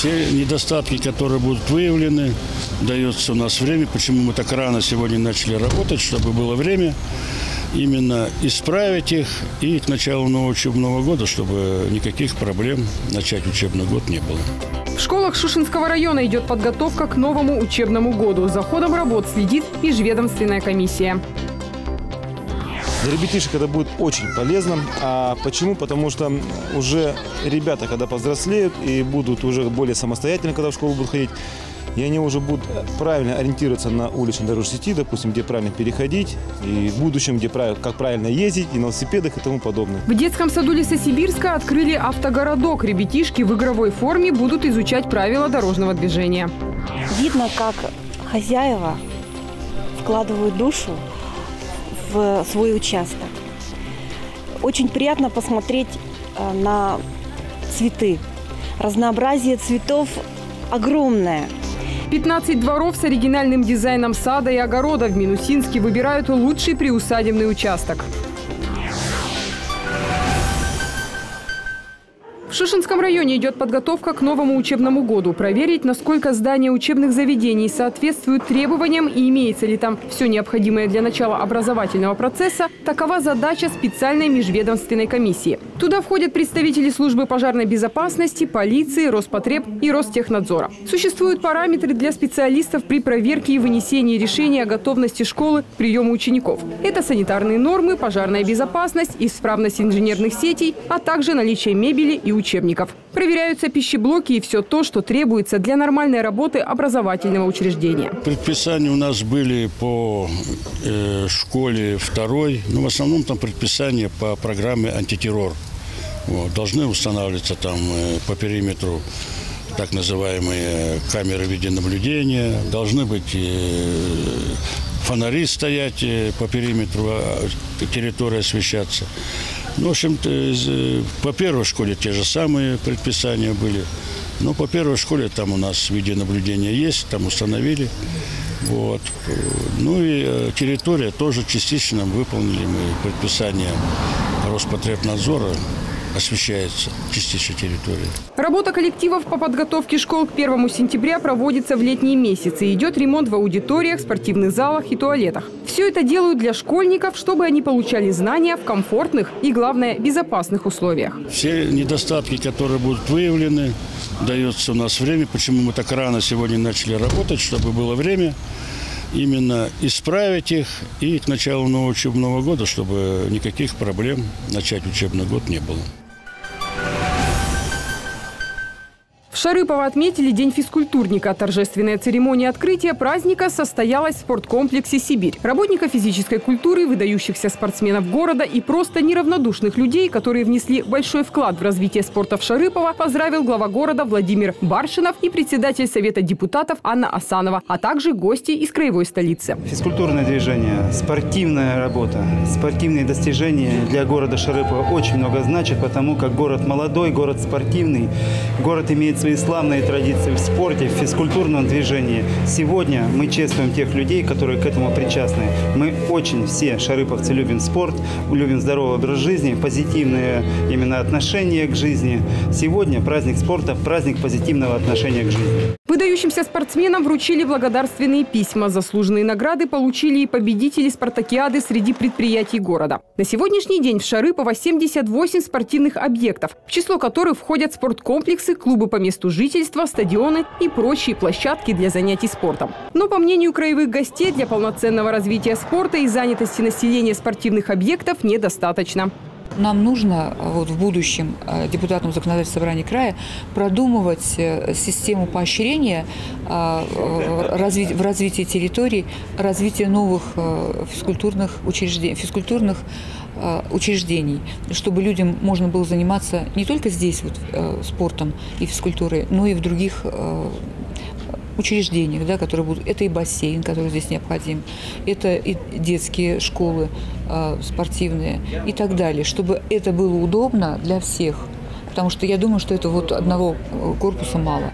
Все недостатки, которые будут выявлены, дается у нас время. Почему мы так рано сегодня начали работать, чтобы было время именно исправить их и к началу нового учебного года, чтобы никаких проблем начать учебный год не было. В школах Шушинского района идет подготовка к новому учебному году. За ходом работ следит межведомственная комиссия. Для ребятишек это будет очень полезно. А почему? Потому что уже ребята, когда повзрослеют и будут уже более самостоятельны, когда в школу будут ходить, и они уже будут правильно ориентироваться на уличной дорожной сети, допустим, где правильно переходить, и в будущем, как правильно ездить, и на велосипедах и тому подобное. В детском саду Лесосибирска открыли автогородок. Ребятишки в игровой форме будут изучать правила дорожного движения. Видно, как хозяева вкладывают душу в свой участок. Очень приятно посмотреть на цветы. Разнообразие цветов огромное. 15 дворов с оригинальным дизайном сада и огорода в Минусинске выбирают лучший приусадебный участок. В Шушинском районе идет подготовка к новому учебному году. Проверить, насколько здания учебных заведений соответствуют требованиям и имеется ли там все необходимое для начала образовательного процесса, такова задача специальной межведомственной комиссии. Туда входят представители службы пожарной безопасности, полиции, Роспотреб и Ростехнадзора. Существуют параметры для специалистов при проверке и вынесении решения о готовности школы к приему учеников. Это санитарные нормы, пожарная безопасность, исправность инженерных сетей, а также наличие мебели и учебников. Проверяются пищеблоки и все то, что требуется для нормальной работы образовательного учреждения. Предписания у нас были по школе второй. Но в основном там предписания по программе «Антитеррор». Вот. Должны устанавливаться там по периметру так называемые камеры видеонаблюдения. Должны быть фонари стоять по периметру, территория освещаться. Ну, в общем-то, по первой школе те же самые предписания были. Но по первой школе там у нас видеонаблюдение есть, там установили. Вот. Ну и территория тоже частично выполнили мы предписание Роспотребнадзора. Освещается частично территория. Работа коллективов по подготовке школ к 1 сентября проводится в летние месяцы. Идет ремонт в аудиториях, спортивных залах и туалетах. Все это делают для школьников, чтобы они получали знания в комфортных и, главное, безопасных условиях. Все недостатки, которые будут выявлены, дается у нас время. Почему мы так рано сегодня начали работать, чтобы было время именно исправить их и к началу нового учебного года, чтобы никаких проблем начать учебный год не было. В Шарыпово отметили День физкультурника. Торжественная церемония открытия праздника состоялась в спорткомплексе «Сибирь». Работников физической культуры, выдающихся спортсменов города и просто неравнодушных людей, которые внесли большой вклад в развитие спорта в Шарыпово, поздравил глава города Владимир Баршинов и председатель Совета депутатов Анна Асанова, а также гости из краевой столицы. Физкультурное движение, спортивная работа, спортивные достижения для города Шарыпово очень много значат, потому как город молодой, город спортивный, город имеет свои славные традиции в спорте, в физкультурном движении. Сегодня мы чествуем тех людей, которые к этому причастны. Мы очень все шарыповцы любим спорт, любим здоровый образ жизни, позитивные именно отношения к жизни. Сегодня праздник спорта, праздник позитивного отношения к жизни. Выдающимся спортсменам вручили благодарственные письма. Заслуженные награды получили и победители спартакиады среди предприятий города. На сегодняшний день в Шарыпово 78 спортивных объектов, в число которых входят спорткомплексы, клубы по месту жительства, стадионы и прочие площадки для занятий спортом. Но, по мнению краевых гостей, для полноценного развития спорта и занятости населения спортивных объектов недостаточно. Нам нужно в будущем депутатам законодательного собрания края продумывать систему поощрения в развитии территорий, развития новых физкультурных учреждений, чтобы людям можно было заниматься не только здесь спортом и физкультурой, но и в других учреждениях, да, которые будут. Это и бассейн, который здесь необходим, это и детские школы спортивные и так далее, чтобы это было удобно для всех, потому что я думаю, что это одного корпуса мало.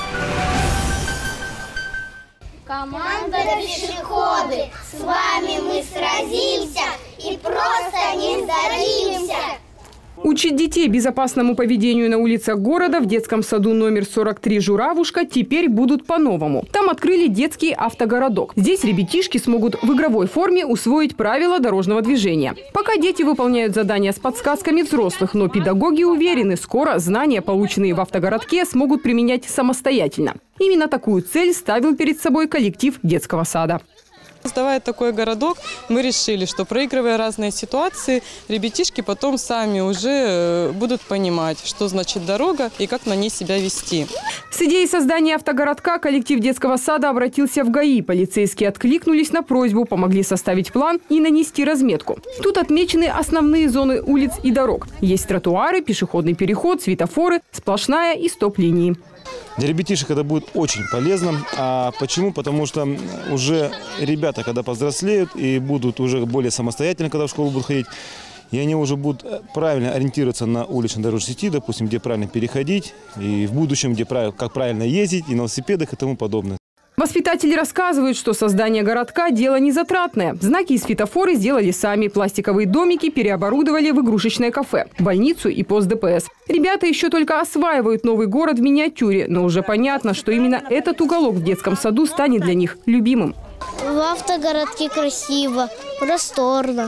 Команда «Пешеходы», с вами мы сразимся и просто не сдадимся. Учить детей безопасному поведению на улицах города в детском саду номер 43 «Журавушка» теперь будут по-новому. Там открыли детский автогородок. Здесь ребятишки смогут в игровой форме усвоить правила дорожного движения. Пока дети выполняют задания с подсказками взрослых, но педагоги уверены, скоро знания, полученные в автогородке, смогут применять самостоятельно. Именно такую цель ставил перед собой коллектив детского сада. Создавая такой городок, мы решили, что, проигрывая разные ситуации, ребятишки потом сами уже будут понимать, что значит дорога и как на ней себя вести. С идеей создания автогородка коллектив детского сада обратился в ГАИ. Полицейские откликнулись на просьбу, помогли составить план и нанести разметку. Тут отмечены основные зоны улиц и дорог. Есть тротуары, пешеходный переход, светофоры, сплошная и стоп-линии. Для ребятишек это будет очень полезно. А почему? Потому что уже ребята, когда повзрослеют и будут уже более самостоятельно, когда в школу будут ходить, и они уже будут правильно ориентироваться на уличной дорожной сети, допустим, где правильно переходить, и в будущем, где как правильно ездить, и на велосипедах и тому подобное. Воспитатели рассказывают, что создание городка – дело незатратное. Знаки и светофоры сделали сами. Пластиковые домики переоборудовали в игрушечное кафе, больницу и пост ДПС. Ребята еще только осваивают новый город в миниатюре, но уже понятно, что именно этот уголок в детском саду станет для них любимым. В автогородке красиво, просторно.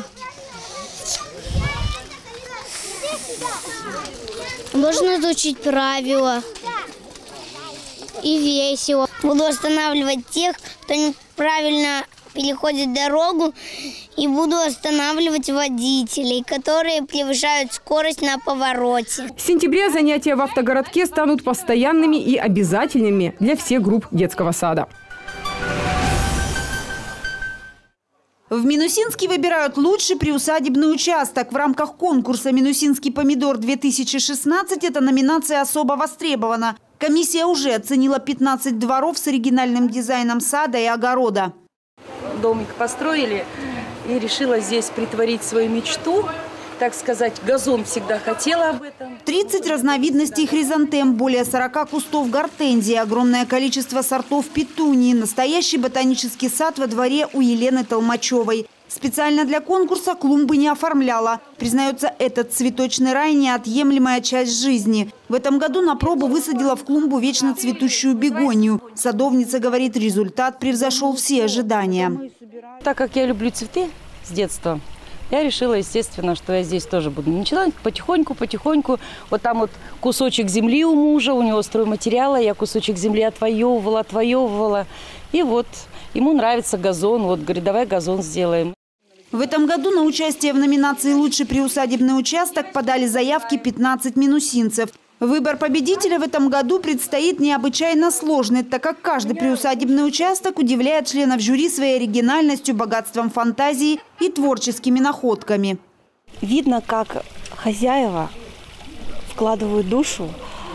Можно изучить правила. И весело. Буду останавливать тех, кто неправильно переходит дорогу, и буду останавливать водителей, которые превышают скорость на повороте. С сентября занятия в автогородке станут постоянными и обязательными для всех групп детского сада. В Минусинске выбирают лучший приусадебный участок. В рамках конкурса «Минусинский помидор-2016» эта номинация особо востребована. Комиссия уже оценила 15 дворов с оригинальным дизайном сада и огорода. Домик построили и решила здесь притворить свою мечту. Так сказать, газон всегда хотела об этом. 30 разновидностей хризантем, более 40 кустов гортензии, огромное количество сортов петунии. Настоящий ботанический сад во дворе у Елены Толмачевой. Специально для конкурса клумбы не оформляла. Признается, этот цветочный рай – неотъемлемая часть жизни. В этом году на пробу высадила в клумбу вечно цветущую бегонию. Садовница говорит, результат превзошел все ожидания. Так как я люблю цветы с детства, я решила, естественно, что я здесь тоже буду. Начала потихоньку. Вот там вот кусочек земли у мужа, у него стройматериала, я кусочек земли отвоевывала. И вот ему нравится газон, вот говорит, давай газон сделаем. В этом году на участие в номинации «Лучший приусадебный участок» подали заявки 15 минусинцев. Выбор победителя в этом году предстоит необычайно сложный, так как каждый приусадебный участок удивляет членов жюри своей оригинальностью, богатством фантазии и творческими находками. Видно, как хозяева вкладывают душу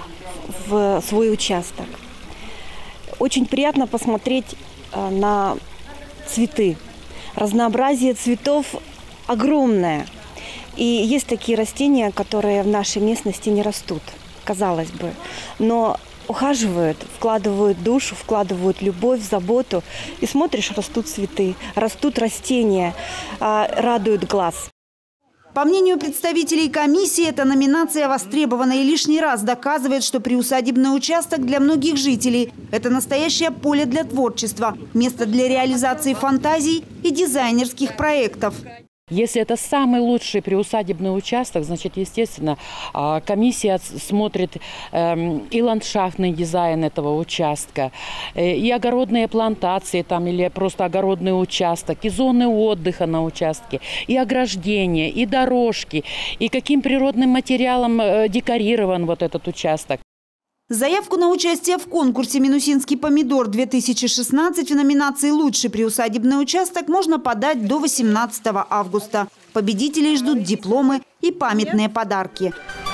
в свой участок. Очень приятно посмотреть на цветы. Разнообразие цветов огромное. И есть такие растения, которые в нашей местности не растут, казалось бы. Но ухаживают, вкладывают душу, вкладывают любовь, заботу. И смотришь, растут цветы, растут растения, радуют глаз. По мнению представителей комиссии, эта номинация востребована и лишний раз доказывает, что приусадебный участок для многих жителей – это настоящее поле для творчества, место для реализации фантазий и дизайнерских проектов. Если это самый лучший приусадебный участок, значит, естественно, комиссия смотрит и ландшафтный дизайн этого участка, и огородные плантации там, или просто огородный участок, и зоны отдыха на участке, и ограждения, и дорожки, и каким природным материалом декорирован вот этот участок. Заявку на участие в конкурсе «Минусинский помидор-2016» в номинации «Лучший приусадебный участок» можно подать до 18 августа. Победителей ждут дипломы и памятные подарки.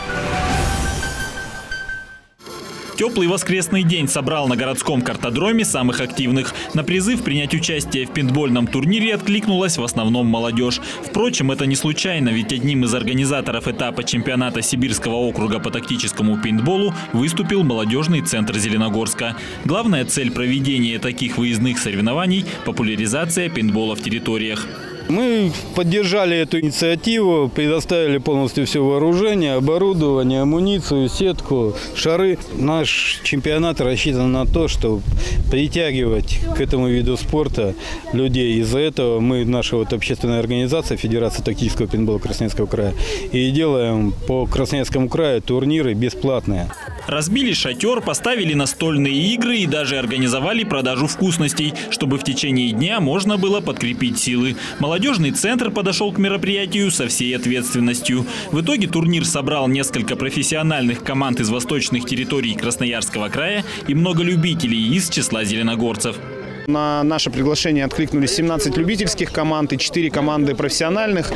Теплый воскресный день собрал на городском картодроме самых активных. На призыв принять участие в пейнтбольном турнире откликнулась в основном молодежь. Впрочем, это не случайно, ведь одним из организаторов этапа чемпионата Сибирского округа по тактическому пейнтболу выступил молодежный центр Зеленогорска. Главная цель проведения таких выездных соревнований – популяризация пейнтбола в территориях. Мы поддержали эту инициативу, предоставили полностью все вооружение, оборудование, амуницию, сетку, шары. Наш чемпионат рассчитан на то, чтобы притягивать к этому виду спорта людей. Из-за этого мы, наша общественная организация, Федерация тактического пейнтбола Красноярского края, и делаем по Красноярскому краю турниры бесплатные. Разбили шатер, поставили настольные игры и даже организовали продажу вкусностей, чтобы в течение дня можно было подкрепить силы. Молодежный центр подошел к мероприятию со всей ответственностью. В итоге турнир собрал несколько профессиональных команд из восточных территорий Красноярского края и много любителей из числа зеленогорцев. На наше приглашение откликнулись 17 любительских команд и 4 команды профессиональных.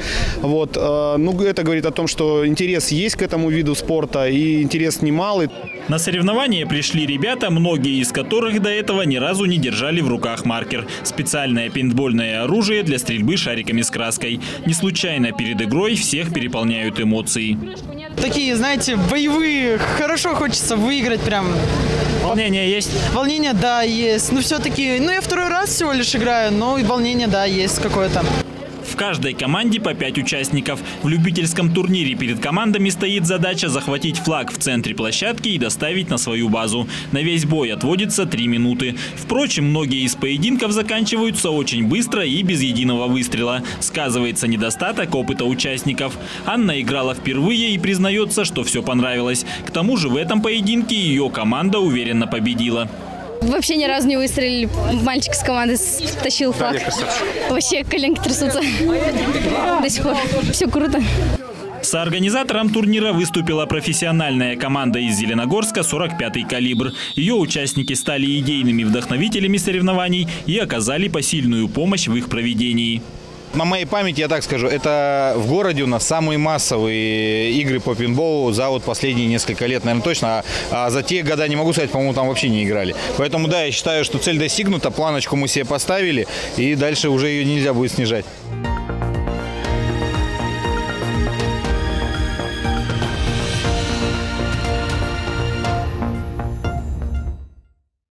Это говорит о том, что интерес есть к этому виду спорта, и интерес немалый. На соревнования пришли ребята, многие из которых до этого ни разу не держали в руках маркер. Специальное пейнтбольное оружие для стрельбы шариками с краской. Не случайно перед игрой всех переполняют эмоции. Такие, знаете, боевые, хорошо хочется выиграть прям. Волнение есть? Волнение, да, есть. Но все-таки, я второй раз всего лишь играю, но и волнение, да, есть какое-то. В каждой команде по 5 участников. В любительском турнире перед командами стоит задача захватить флаг в центре площадки и доставить на свою базу. На весь бой отводится 3 минуты. Впрочем, многие из поединков заканчиваются очень быстро и без единого выстрела. Сказывается недостаток опыта участников. Анна играла впервые и признается, что все понравилось. К тому же в этом поединке ее команда уверенно победила. Вообще ни разу не выстрелили. Мальчик с команды тащил флаг. Вообще коленки трясутся. До сих пор. Все круто. Соорганизатором турнира выступила профессиональная команда из Зеленогорска «45-й калибр». Ее участники стали идейными вдохновителями соревнований и оказали посильную помощь в их проведении. На моей памяти, я так скажу, это в городе у нас самые массовые игры по пейнтболу за последние несколько лет, наверное, точно. А за те года, не могу сказать, по-моему, там вообще не играли. Поэтому, да, я считаю, что цель достигнута, планочку мы себе поставили, и дальше уже ее нельзя будет снижать.